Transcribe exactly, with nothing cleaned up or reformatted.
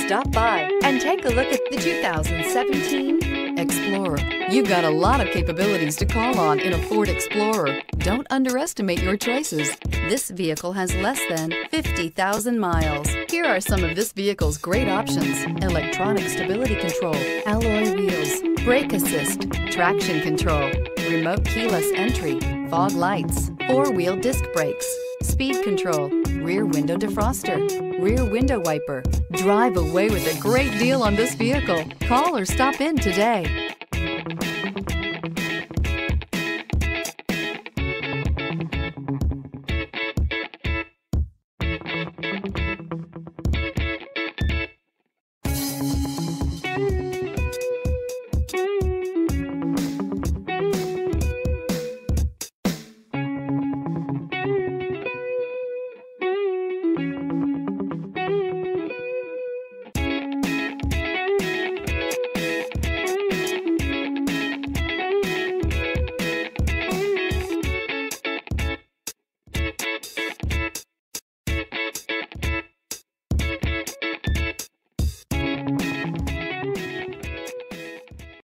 Stop by and take a look at the two thousand seventeen Explorer. You've got a lot of capabilities to call on in a Ford Explorer. Don't underestimate your choices. This vehicle has less than fifty thousand miles. Here are some of this vehicle's great options: electronic stability control, alloy wheels, brake assist, traction control, remote keyless entry, fog lights, four-wheel disc brakes, speed control, rear window defroster, rear window wiper. Drive away with a great deal on this vehicle. Call or stop in today.